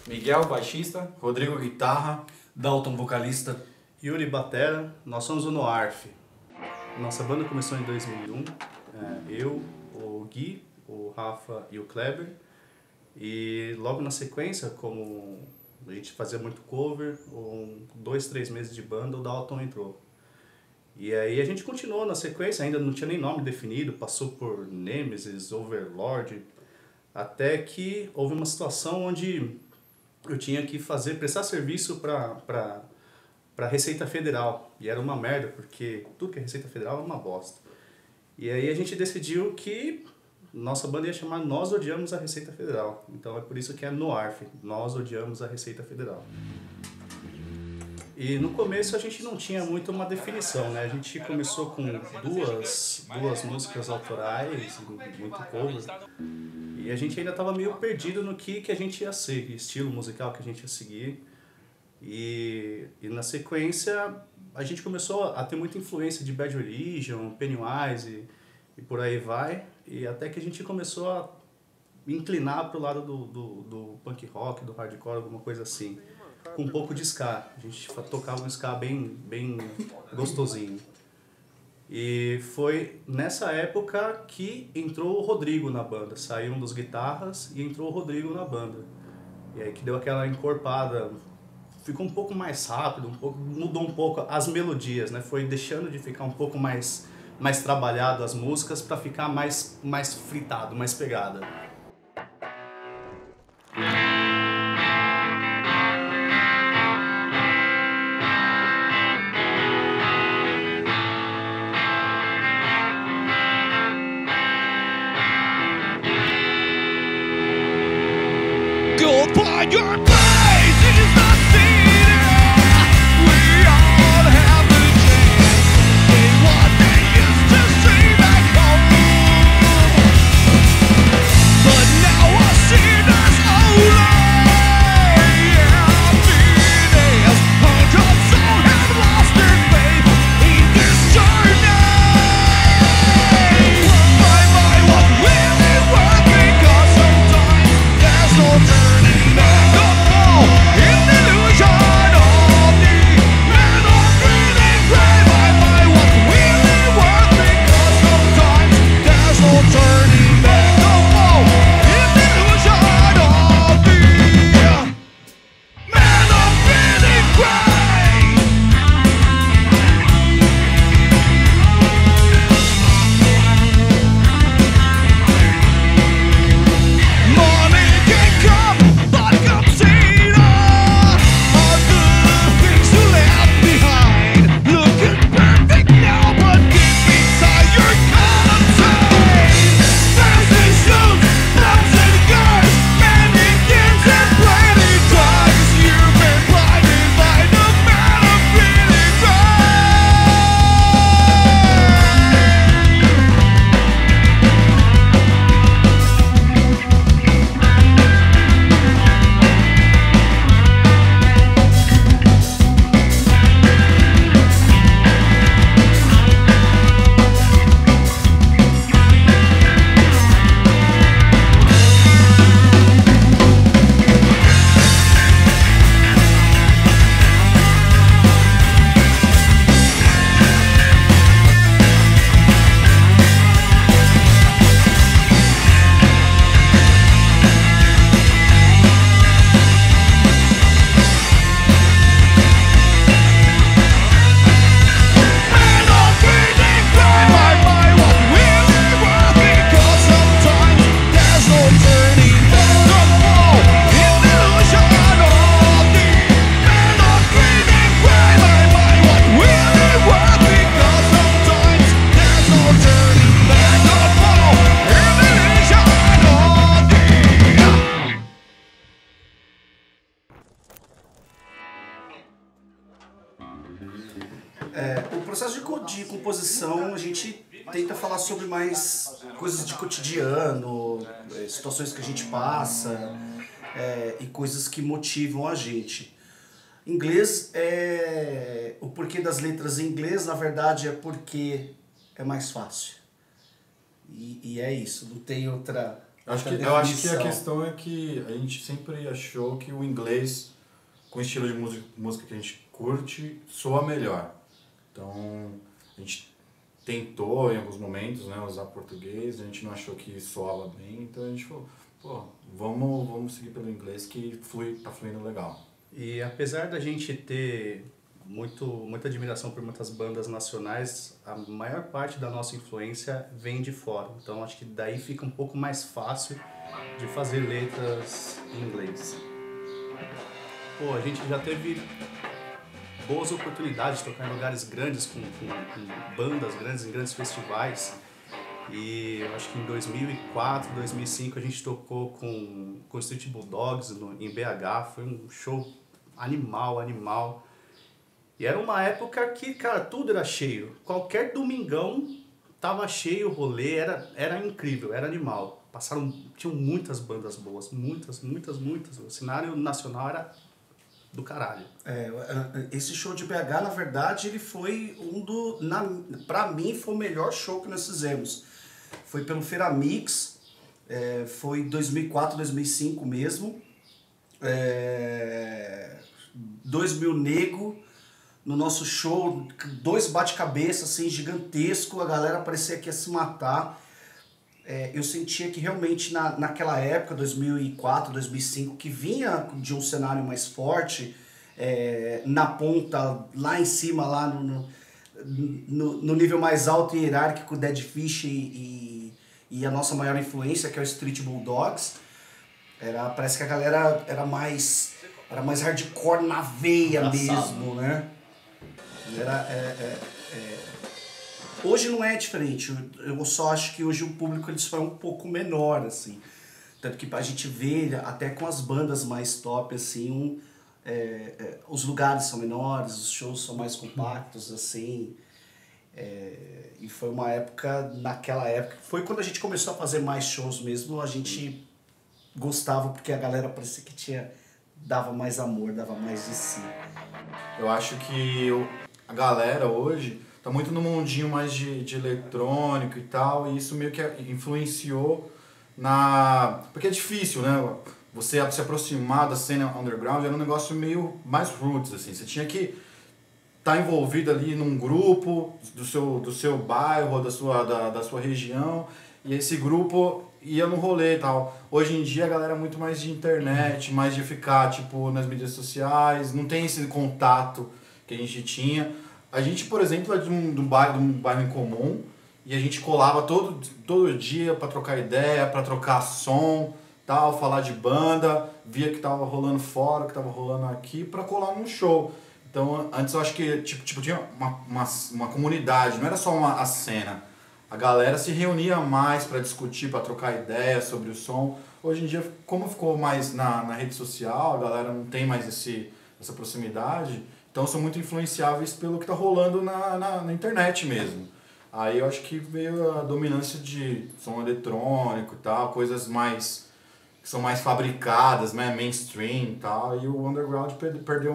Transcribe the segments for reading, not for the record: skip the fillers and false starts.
Miguel, baixista. Rodrigo, guitarra. Dalton, vocalista. Yuri, batera. Nós somos o Noarf. Nossa banda começou em 2001. Eu, o Gui, o Rafa e o Kleber. E logo na sequência, como a gente fazia muito cover, 2, 3 meses de banda, o Dalton entrou. E aí a gente continuou na sequência, ainda não tinha nem nome definido, passou por Nemesis, Overlord, até que houve uma situação onde eu tinha que prestar serviço para Receita Federal. E era uma merda, porque tudo que é Receita Federal é uma bosta. E aí a gente decidiu que nossa banda ia chamar Nós Odiamos a Receita Federal. Então é por isso que é Noarf, Nós Odiamos a Receita Federal. E no começo a gente não tinha muito uma definição, né? A gente começou com duas músicas autorais, muito cover. E a gente ainda estava meio perdido no que a gente ia ser, que estilo musical que a gente ia seguir. E na sequência a gente começou a ter muita influência de Bad Religion, Pennywise e por aí vai. E até que a gente começou a inclinar pro lado do punk rock, do hardcore, alguma coisa assim. Com um pouco de ska. A gente tocava um ska bem gostosinho. E foi nessa época que entrou o Rodrigo na banda. Saiu um dos guitarras e entrou o Rodrigo na banda. E aí que deu aquela encorpada. Ficou um pouco mais rápido, mudou um pouco as melodias, né? Foi deixando de ficar um pouco mais trabalhado as músicas para ficar mais fritado, mais pegada. Goodbye, your face is not seen. We all have the chance. Say what they used to say back home. But now I see there's only emptiness. Hundreds some have lost their faith in this journey. Bye, what's really worth, because sometimes there's no turning back. Don't fall in the illusion of the man of breathing grey. Bye, what's really worth, because sometimes there's no turning back. Don't fall in the illusion of the man of breathing grey. Money can come, but comes in all the things you left behind. Looking perfect now, but deep inside you're contained. Fancy shoes, clubs and girls, many games and plenty drugs. You've been blinded by the man of breathing O processo de composição, a gente tenta falar sobre mais coisas de cotidiano, situações que a gente passa e coisas que motivam a gente. Inglês o porquê das letras em inglês, na verdade, é porque é mais fácil. E é isso, não tem Eu acho que a questão é que a gente sempre achou que o inglês, com o estilo de música que a gente curte, soa melhor. Então, a gente tentou em alguns momentos, né, usar português, a gente não achou que soava bem, então a gente falou, pô, vamos seguir pelo inglês que tá fluindo legal. E apesar da gente ter muita admiração por muitas bandas nacionais, a maior parte da nossa influência vem de fora. Então acho que daí fica um pouco mais fácil de fazer letras em inglês. Pô, a gente já teve boas oportunidades de tocar em lugares grandes, com bandas grandes, em grandes festivais. E eu acho que em 2004, 2005 a gente tocou com Street Bulldogs em BH. Foi um show animal. E era uma época que, cara, tudo era cheio. Qualquer domingão tava cheio o rolê, era incrível, era animal. Tinham muitas bandas boas, muitas. O cenário nacional era do caralho. Esse show de BH, na verdade, ele foi pra mim, foi o melhor show que nós fizemos. Foi pelo Feira Mix, foi 2004, 2005 mesmo. 2000 nego. No nosso show, 2 bate-cabeça assim, gigantesco, a galera parecia que ia se matar. Eu sentia que realmente naquela época, 2004, 2005, que vinha de um cenário mais forte, na ponta, lá em cima, lá no nível mais alto e hierárquico, Dead Fish e a nossa maior influência, que é o Street Bulldogs. Parece que a galera era mais hardcore na veia mesmo, né? Hoje não é diferente, eu só acho que hoje o público ele só é um pouco menor, assim. Tanto que a gente vê, até com as bandas mais top, assim, os lugares são menores, os shows são mais compactos, assim. E foi uma época, naquela época, foi quando a gente começou a fazer mais shows mesmo, a gente gostava porque a galera parecia que dava mais amor, dava mais de si. Eu acho que a galera hoje tá muito no mundinho mais de eletrônico e tal, e isso meio que influenciou porque é difícil, né? Você se aproximar da cena underground era um negócio meio mais roots, assim. Você tinha que estar envolvido ali num grupo do seu bairro, da sua região, e esse grupo ia no rolê e tal. Hoje em dia a galera é muito mais de internet, mais de ficar tipo nas mídias sociais, não tem esse contato que a gente tinha. A gente, por exemplo, é de um bairro em comum e a gente colava todo dia para trocar ideia, para trocar som, tal, falar de banda, via que tava rolando fora, que tava rolando aqui, para colar num show. Então, antes eu acho que tipo tinha uma comunidade, não era só a cena. A galera se reunia mais para discutir, para trocar ideia sobre o som. Hoje em dia, como ficou mais na rede social, a galera não tem mais essa proximidade, então são muito influenciáveis pelo que está rolando na internet mesmo. Aí eu acho que veio a dominância de som eletrônico e tal, coisas que são mais fabricadas, né, mainstream e tal, e o underground perdeu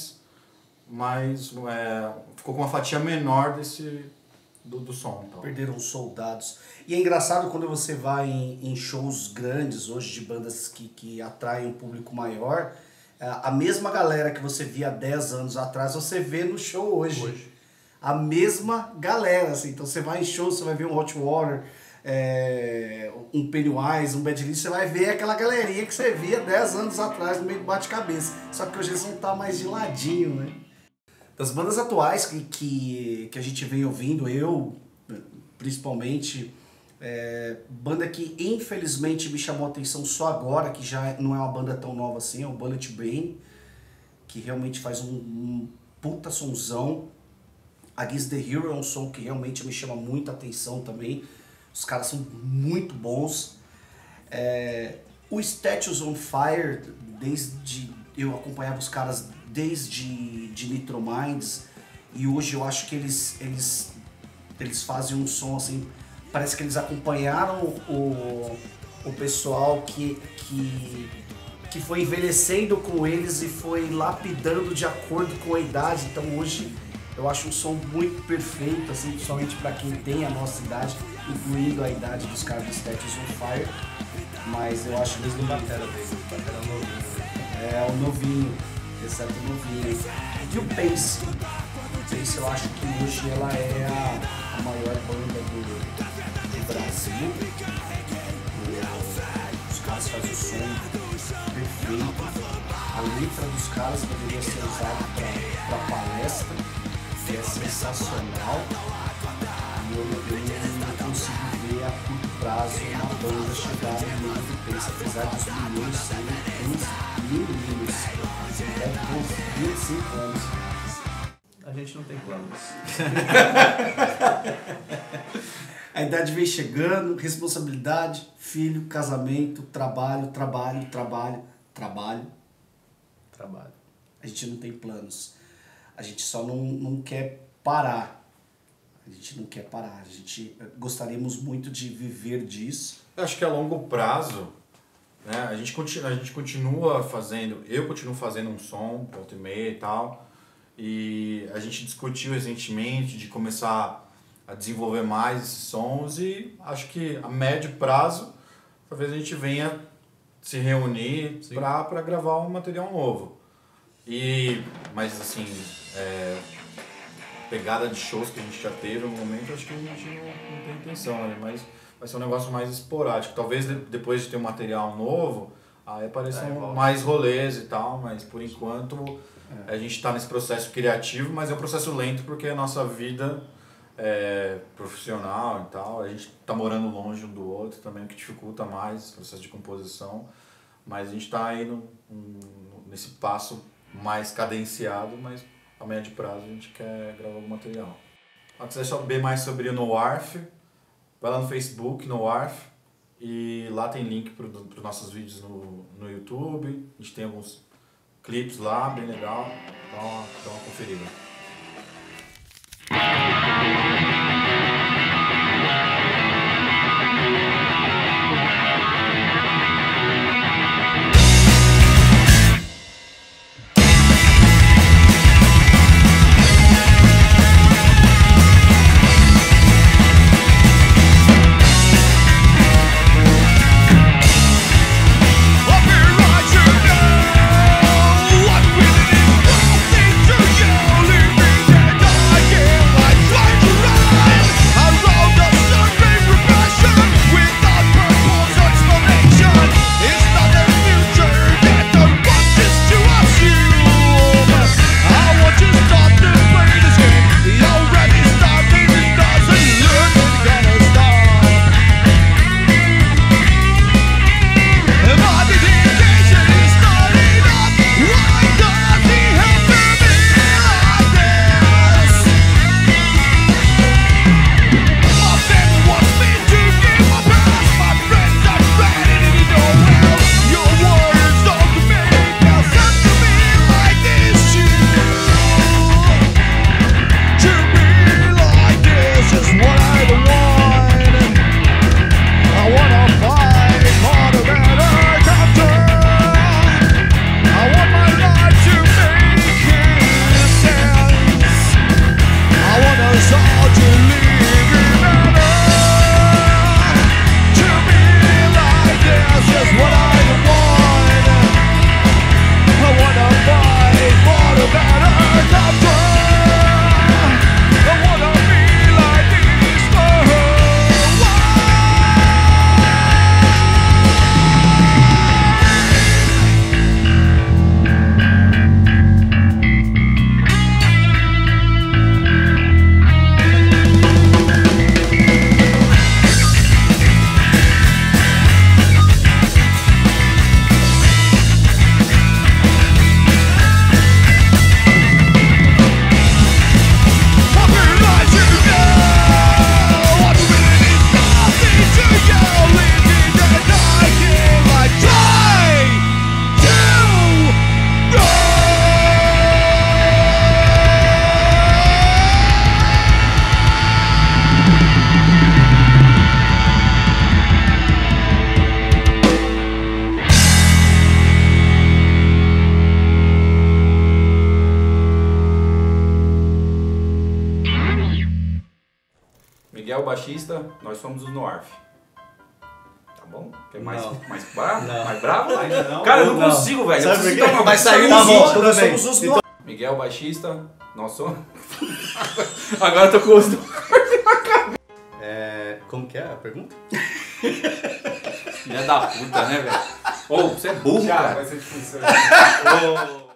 ficou com uma fatia menor do som. Então. Perderam os soldados. E é engraçado quando você vai em shows grandes hoje de bandas que atraem um público maior, a mesma galera que você via 10 anos atrás, você vê no show hoje. A mesma galera, assim. Então você vai em show, você vai ver um Hot Water, um Pennywise, um Bad Religion, você vai ver aquela galerinha que você via 10 anos atrás no meio do bate-cabeça. Só que hoje eles vão estar mais de ladinho, né? Das bandas atuais que a gente vem ouvindo, eu principalmente, banda que infelizmente me chamou a atenção só agora, que já não é uma banda tão nova assim, é o Bullet Bane, que realmente faz um puta sonzão. Against the Hero é um som que realmente me chama muita atenção também, os caras são muito bons. O Statues on Fire, eu acompanhava os caras desde Nitro Minds, e hoje eu acho que eles fazem um som assim, parece que eles acompanharam o pessoal que foi envelhecendo com eles e foi lapidando de acordo com a idade. Então hoje eu acho um som muito perfeito, assim, principalmente para quem tem a nossa idade, incluindo a idade dos caras do Statues on Fire. mas eu acho que Desde o batera dele, o batera novinho. é o novinho, exceto o novinho. E o Pace. O Pace eu acho que hoje ela é a maior banda do Brasil. Os caras fazem o som perfeito. A letra dos caras deveria ser usada para palestra, que é sensacional. E eu não consigo ver a curto prazo uma banda chegar no nível do Pace, apesar dos meninos serem uns meninos. Deve ter uns 25 anos. A gente não tem planos. A idade vem chegando, responsabilidade, filho, casamento, trabalho. Trabalho. A gente não tem planos. A gente só não quer parar. A gente gostaríamos muito de viver disso. Eu acho que a longo prazo, né, a gente continua fazendo, eu continuo fazendo um som, volta e meia e tal, e a gente discutiu recentemente de começar a desenvolver mais esses sons e acho que a médio prazo talvez a gente venha se reunir para gravar um material novo. Mas assim, pegada de shows que a gente já teve no momento, acho que a gente não tem intenção, né? Mas vai ser um negócio mais esporádico. Talvez depois de ter um material novo, aí apareçam mais rolês e tal, mas por enquanto a gente está nesse processo criativo, mas é um processo lento porque a nossa vida é profissional e tal, a gente está morando longe um do outro também, o que dificulta mais esse processo de composição, mas a gente está aí nesse passo mais cadenciado, mas a médio prazo a gente quer gravar algum material. Se quiser saber mais sobre o Noarf, vai lá no Facebook, Noarf, e lá tem link para os nossos vídeos no YouTube, a gente tem alguns clipes lá, bem legal, dá uma conferida. Miguel, baixista, nós somos os Noarf. Tá bom? Quer mais Não. bravo? Não. Mais bravo? Ainda não? Cara, eu não Não. consigo, velho. Sabe Eu preciso por quê? dar uma- Vai sair Tá um bom, vídeo, tudo nós bem. somos os do... Miguel, baixista. Nossa. Agora eu tô com os dois. Como que é a pergunta? Filha da puta, né, velho? Ô, você é burro, cara. Vai ser difícil.